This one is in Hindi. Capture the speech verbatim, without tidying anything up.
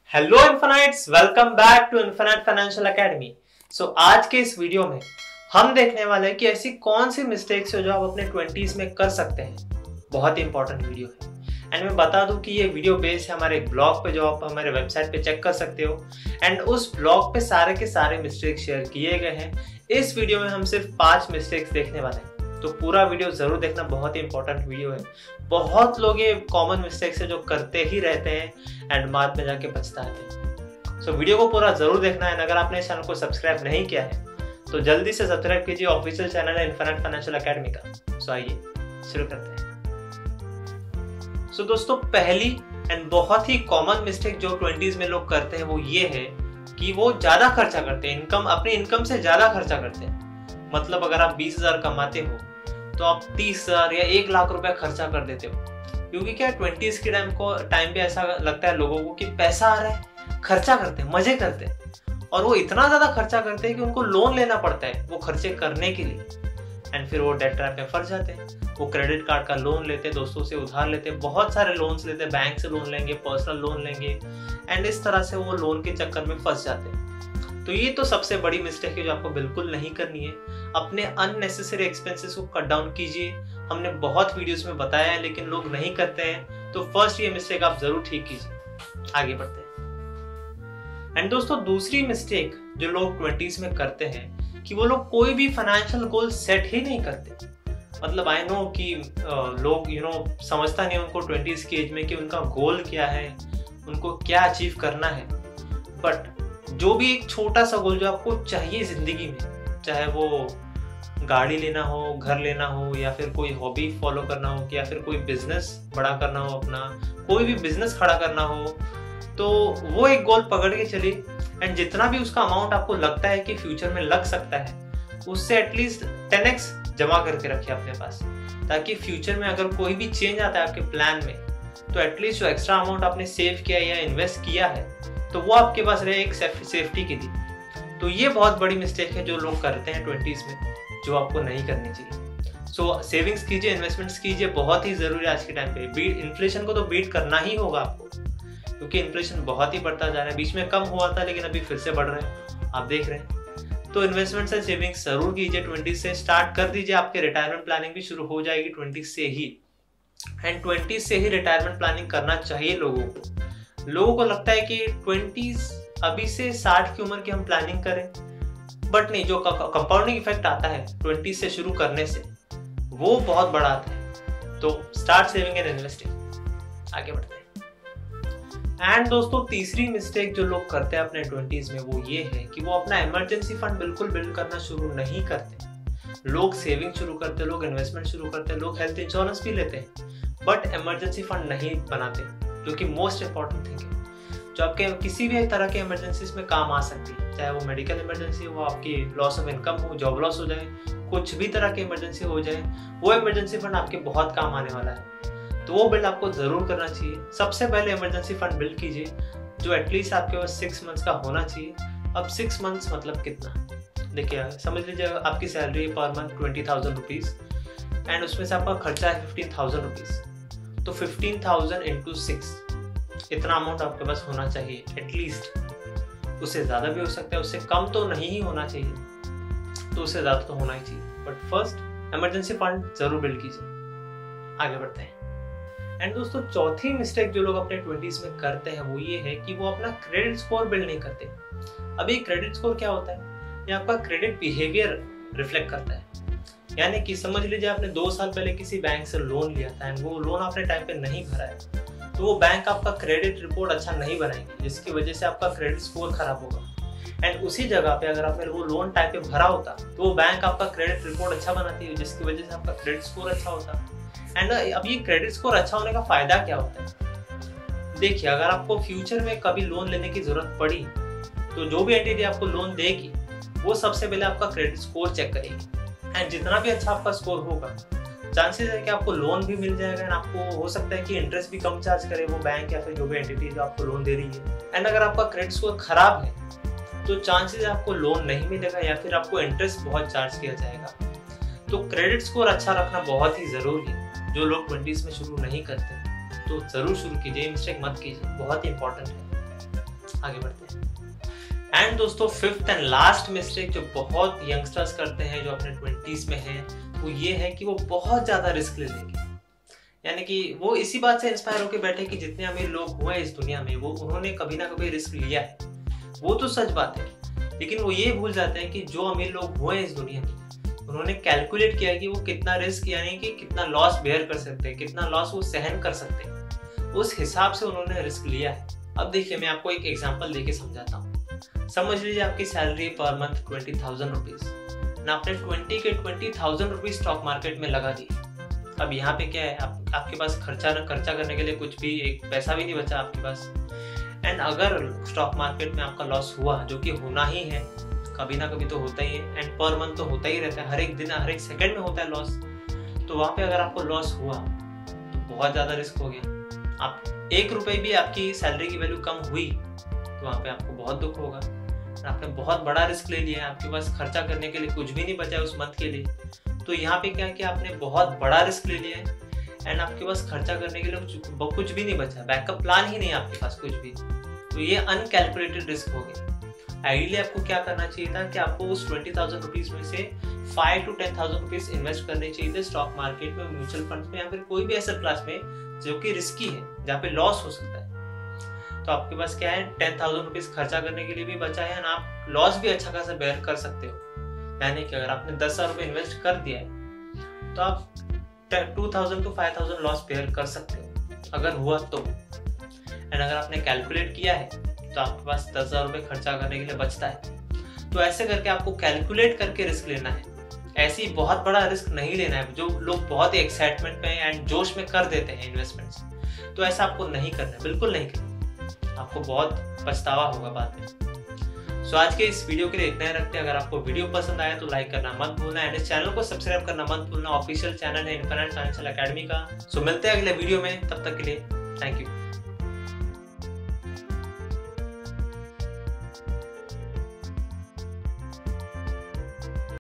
Hello infinites, welcome back to infinite financial academy. So आज के इस वीडियो में हम देखने वाले हैं कि ऐसी कौन सी मिस्टेक्स है जो आप अपने ट्वेंटीज में कर सकते हैं। बहुत ही इंपॉर्टेंट वीडियो है एंड मैं बता दूं कि ये वीडियो बेस है हमारे एक ब्लॉग पे जो आप हमारे वेबसाइट पे चेक कर सकते हो एंड उस ब्लॉग पे सारे के सारे मिस्टेक्स शेयर किए गए हैं। इस वीडियो में हम सिर्फ पांच मिस्टेक्स देखने वाले हैं, तो पूरा वीडियो जरूर देखना, बहुत ही इंपॉर्टेंट वीडियो है। बहुत लोग ये कॉमन मिस्टेक्स है जो करते ही रहते हैं एंड बाद में जाके पछताते हैं। सो वीडियो को पूरा जरूर देखना है। अगर आपने इस चैनल को सब्सक्राइब नहीं किया है तो जल्दी से सब्सक्राइब कीजिए, ऑफिशियल चैनल है इन्फिनाइट फाइनेंशियल एकेडमी का। सो आइए शुरू करते हैं। सो दोस्तों, पहली एंड बहुत ही कॉमन मिस्टेक जो ट्वेंटीज में लोग करते हैं वो ये है कि वो ज्यादा खर्चा करते हैं, इनकम अपनी इनकम से ज्यादा खर्चा करते हैं। मतलब अगर आप बीस हजार कमाते हो तो आप तीस हजार या एक लाख रुपया खर्चा कर देते हो, क्योंकि क्या ट्वेंटीज के टाइम को टाइम पे ऐसा लगता है लोगों को कि पैसा आ रहा है, खर्चा करते हैं, मजे करते हैं, और वो इतना ज्यादा खर्चा करते हैं कि उनको लोन लेना पड़ता है वो खर्चे करने के लिए एंड फिर वो डेट ट्रैप में फंस जाते हैं। वो क्रेडिट कार्ड का लोन लेते हैं, दोस्तों से उधार लेते हैं, बहुत सारे लोन्स लेते हैं, बैंक से लोन लेंगे, पर्सनल लोन लेंगे एंड इस तरह से वो लोन के चक्कर में फंस जाते हैं। तो ये तो सबसे बड़ी मिस्टेक है जो आपको बिल्कुल नहीं करनी है। अपने अननेसेसरी एक्सपेंसेस को कट डाउन कीजिए। हमने बहुत वीडियोस में बताया है लेकिन लोग नहीं करते हैं, तो फर्स्ट ये मिस्टेक आप जरूर ठीक कीजिए। आगे बढ़ते हैं। एंड दोस्तों, दूसरी मिस्टेक जो लोग ट्वेंटीज में करते हैं कि वो लोग कोई भी फाइनेंशियल गोल सेट ही नहीं करते। मतलब आई नो कि लोग यू नो समझता नहीं उनको ट्वेंटीज की एज में कि उनका गोल क्या है, उनको क्या अचीव करना है। बट जो भी एक छोटा सा गोल जो आपको चाहिए जिंदगी में, चाहे वो गाड़ी लेना हो, घर लेना हो, या फिर कोई हॉबी फॉलो करना हो, या फिर कोई बिजनेस बड़ा करना हो, अपना कोई भी बिजनेस खड़ा करना हो, तो वो एक गोल पकड़ के चलिए एंड जितना भी उसका अमाउंट आपको लगता है कि फ्यूचर में लग सकता है, उससे एटलीस्ट टेन एक्स जमा करके रखिए अपने पास, ताकि फ्यूचर में अगर कोई भी चेंज आता है आपके प्लान में तो एटलीस्ट जो एक्स्ट्रा अमाउंट आपने सेव किया या इन्वेस्ट किया है तो वो आपके पास रहे एक सेफ्टी के लिए। तो ये बहुत बड़ी मिस्टेक है जो लोग करते हैं ट्वेंटीज में, जो आपको नहीं करनी चाहिए। सो सेविंग्स कीजिए, इन्वेस्टमेंट्स कीजिए, बहुत ही जरूरी है आज के टाइम पे। बीट इन्फ्लेशन को तो बीट करना ही होगा आपको, क्योंकि इन्फ्लेशन बहुत ही बढ़ता जा रहा है। बीच में कम हुआ था लेकिन अभी फिर से बढ़ रहा है, आप देख रहे हैं। तो इन्वेस्टमेंट्स एंड सेविंग्स जरूर कीजिए, ट्वेंटीज से स्टार्ट कर दीजिए। आपके रिटायरमेंट प्लानिंग भी शुरू हो जाएगी ट्वेंटीज से ही, एंड ट्वेंटीज से ही रिटायरमेंट प्लानिंग करना चाहिए लोगों को। लोगों को लगता है कि ट्वेंटीज अभी से साठ की उम्र की हम प्लानिंग करें, बट नहीं, जो कंपाउंडिंग इफेक्ट आता है ट्वेंटी से शुरू करने से वो बहुत बड़ा आता है। तो स्टार्ट सेविंग एंड इन्वेस्टिंग। आगे बढ़ते हैं। एंड दोस्तों, तीसरी मिस्टेक जो लोग करते हैं अपने ट्वेंटीज में वो ये है कि वो अपना इमरजेंसी फंड बिल्कुल बिल्ड करना शुरू नहीं करते। लोग सेविंग शुरू करते, लोग इन्वेस्टमेंट शुरू करते, लोग हेल्थ इंश्योरेंस भी लेते हैं, बट इमरजेंसी फंड नहीं बनाते, जो कि मोस्ट इंपॉर्टेंट थिंग है, जो आपके किसी भी तरह के इमरजेंसीज में काम आ सकती है। चाहे वो मेडिकल इमरजेंसी हो, आपकी लॉस ऑफ इनकम हो, जॉब लॉस हो जाए, कुछ भी तरह की इमरजेंसी हो जाए, वो इमरजेंसी फंड आपके बहुत काम आने वाला है। तो वो बिल्ड आपको जरूर करना चाहिए। सबसे पहले इमरजेंसी फंड बिल्ड कीजिए जो एटलीस्ट आपके पास सिक्स मंथ्स का होना चाहिए। अब सिक्स मंथ्स मतलब कितना, देखिए समझ लीजिए आपकी salary per month twenty thousand rupees and उसमें से आपका खर्चा है फिफ्टीन थाउजेंड रुपीज, तो फिफ्टीन थाउजेंड इंटू सिक्स, इतना अमाउंट आपके पास होना चाहिए एटलीस्ट। उससे ज्यादा भी हो सकता है, उससे कम तो नहीं ही होना चाहिए, तो उससे ज्यादा तो होना ही चाहिए। बट फर्स्ट इमरजेंसी फंड जरूर बिल्ड कीजिए। आगे बढ़ते हैं। एंड दोस्तों, चौथी मिस्टेक जो लोग अपने ट्वेंटीज में करते हैं वो ये है कि वो अपना क्रेडिट स्कोर बिल्ड नहीं करते। अभी क्रेडिट स्कोर क्या होता है? ये आपका क्रेडिट बिहेवियर रिफ्लेक्ट करता है। यानी कि समझ लीजिए आपने दो साल पहले किसी बैंक से लोन लिया था एंड वो लोन आपने टाइम पे नहीं भरा है, तो वो बैंक आपका क्रेडिट रिपोर्ट अच्छा नहीं बनाएगी, जिसकी वजह से आपका क्रेडिट स्कोर खराब होगा। एंड उसी जगह पे अगर आपने वो लोन टाइम पे भरा होता तो वो बैंक आपका क्रेडिट रिपोर्ट अच्छा बनाती है, जिसकी वजह से आपका क्रेडिट स्कोर अच्छा होता। एंड अब ये क्रेडिट स्कोर अच्छा होने का फायदा क्या होता है? देखिए, अगर आपको फ्यूचर में कभी लोन लेने की जरूरत पड़ी तो जो भी एंटिटी आपको लोन देगी वो सबसे पहले आपका क्रेडिट स्कोर चेक करेगी, एंड जितना भी अच्छा आपका स्कोर होगा चांसेस है कि आपको लोन भी मिल जाएगा एंड आपको हो सकता है कि इंटरेस्ट भी कम चार्ज करे वो बैंक या फिर जो भी एंटिटी जो आपको लोन दे रही है। एंड अगर आपका क्रेडिट स्कोर खराब है तो चांसेस आपको लोन नहीं मिलेगा या फिर आपको इंटरेस्ट बहुत चार्ज किया जाएगा। तो क्रेडिट स्कोर अच्छा रखना बहुत ही जरूरी है। जो लोग ट्वेंटीज में शुरू नहीं करते तो जरूर शुरू कीजिए, मिस्टेक मत कीजिए, बहुत ही इंपॉर्टेंट है। आगे बढ़ते हैं। एंड दोस्तों फिफ्थ एंड लास्ट मिस्टेक जो बहुत यंगस्टर्स करते हैं जो अपने ट्वेंटीज में हैं, वो ये है कि वो बहुत ज्यादा रिस्क ले लेंगे। यानी कि वो इसी बात से इंस्पायर होकर बैठे कि जितने अमीर लोग हुए इस दुनिया में वो उन्होंने कभी ना कभी रिस्क लिया है। वो तो सच बात है, लेकिन वो ये भूल जाते हैं कि जो अमीर लोग हुए इस दुनिया में उन्होंने कैलकुलेट किया कि वो कितना रिस्क यानी कि कितना लॉस बेयर कर सकते हैं, कितना लॉस वो सहन कर सकते हैं, उस हिसाब से उन्होंने रिस्क लिया है। अब देखिए मैं आपको एक एग्जांपल देके समझाता हूँ। समझ लीजिए आपकी salary per month twenty thousand rupees ना, आपने ट्वेंटी के twenty thousand rupees stock market में लगा दिए। अब यहाँ पे क्या है, आप, आपके पास खर्चा न खर्चा करने के लिए कुछ भी एक पैसा भी नहीं बचा आपके पास। एंड अगर स्टॉक मार्केट में आपका लॉस हुआ, जो कि होना ही है, कभी ना कभी तो होता ही है, एंड पर मंथ तो होता ही रहता है, हर एक दिन हर एक सेकंड में होता है लॉस। तो वहाँ पे अगर आपको लॉस हुआ तो बहुत ज़्यादा रिस्क हो गया। आप एक रुपये भी आपकी सैलरी की वैल्यू कम हुई तो वहाँ पे आपको बहुत दुख होगा। आपने बहुत बड़ा रिस्क ले लिया है, आपके पास खर्चा करने के लिए कुछ भी नहीं बचा है उस मंथ के लिए। तो यहाँ पे क्या है कि आपने बहुत बड़ा रिस्क ले लिया है एंड आपके पास खर्चा करने के लिए कुछ, कुछ भी नहीं बचा, बैकअप प्लान ही नहीं आपके पास कुछ भी। तो ये अनकैलकुलेटेड रिस्क हो गया। आइडियली आपको क्या करना चाहिए था कि आपको उस ट्वेंटी थाउजेंड रुपीज में से five to ten thousand rupees invest करने चाहिए थे स्टॉक मार्केट में, म्यूचुअल फंड में, या फिर कोई भी एसेट क्लास में जो कि रिस्की है, जहाँ पे लॉस हो सकता है। तो आपके पास क्या है, टेन थाउजेंड रुपीज खर्चा करने के लिए भी बचा है, ना आप लॉस भी अच्छा खासा बेयर कर सकते हो। यानी कि अगर आपने दस हजार रुपये इन्वेस्ट कर दिया है तो आप two thousand to five thousand loss bear कर सकते हो अगर हुआ तो। एंड अगर आपने कैलकुलेट किया है तो आपके पास दस हजार रुपये खर्चा करने के लिए बचता है। तो ऐसे करके आपको कैलकुलेट करके रिस्क लेना है, ऐसी बहुत बड़ा रिस्क नहीं लेना है। जो लोग बहुत ही एक्साइटमेंट में एंड जोश में कर देते हैं इन्वेस्टमेंट्स, तो ऐसा आपको नहीं करना है, बिल्कुल नहीं करना। आपको बहुत पछतावा होगा बाद में। सो आज के इस वीडियो के लिए इतना ही रखते हैं। अगर आपको वीडियो पसंद आया तो लाइक करना मत भूलना एंड इस चैनल को सब्सक्राइब करना मत भूलना। ऑफिशियल चैनल है इन्फिनिट फाइनेंशियल एकेडमी का। सो मिलते हैं अगले वीडियो में, तब तक के लिए थैंक यू।